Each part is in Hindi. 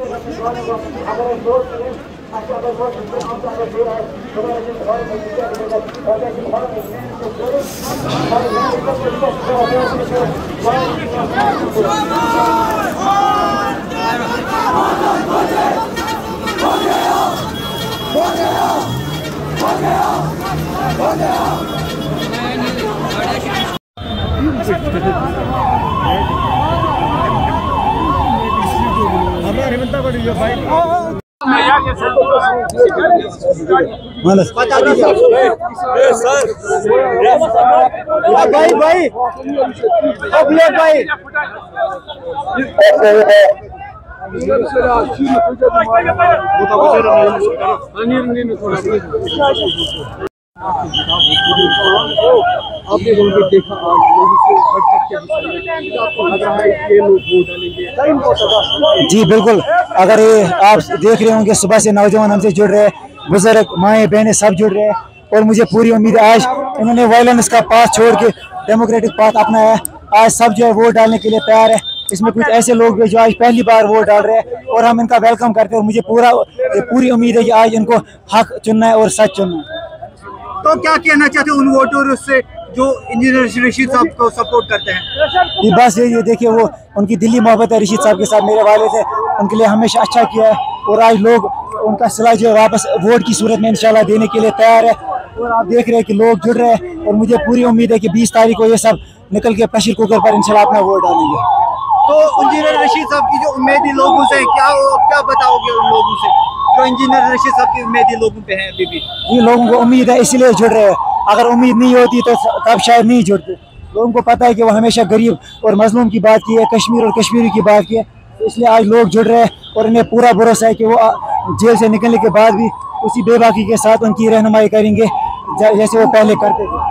जी बिल्कुल, अगर ये आप देख रहे होंगे सुबह से नौजवान हमसे जुड़ रहे हैं, बुजुर्ग माएँ बहनें सब जुड़ रहे हैं और मुझे पूरी उम्मीद है आज इन्होंने वायलेंस का पाथ छोड़ के डेमोक्रेटिक पाथ अपनाया है। आज सब जो है वोट डालने के लिए तैयार है। इसमें कुछ ऐसे लोग भी जो आज पहली बार वोट डाल रहे हैं और हम इनका वेलकम करते हैं और मुझे पूरी उम्मीद है कि आज इनको हक चुनना है और सच चुनना है। तो क्या कहना चाहते हैं उन वोटरों से जो इंजीनियर रशीद साहब को सपोर्ट करते हैं? ये बस ये देखिए, वो उनकी दिली मोहब्बत है रशीद साहब के साथ। मेरे वाले थे, उनके लिए हमेशा अच्छा किया है और आज लोग उनका सिला जो है वापस वोट की सूरत में इंशाल्लाह देने के लिए तैयार है। और आप देख रहे हैं कि लोग जुड़ रहे हैं और मुझे पूरी उम्मीद है कि 20 तारीख को ये सब निकल के प्रेशर कुकर पर इंशाल्लाह अपना वोट डालेंगे। तो इंजीनियर रशीद साहब की जो उम्मीदी लोगों से क्या बताओगे उन लोगों से जो इंजीनियर रशीद साहब की उम्मीदी लोगों पे है? अभी भी ये लोगों को उम्मीद है इसीलिए जुड़ रहे हैं। अगर उम्मीद नहीं होती तो तब शायद नहीं जुड़ते। लोगों को पता है कि वो हमेशा गरीब और मजलूम की बात की है, कश्मीर और कश्मीरी की बात की है, तो इसलिए आज लोग जुड़ रहे हैं और इन्हें पूरा भरोसा है कि वो जेल से निकलने के बाद भी उसी बेबाकी के साथ उनकी रहनुमाई करेंगे जैसे वो पहले करते थे।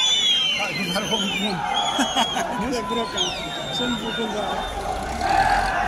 Sen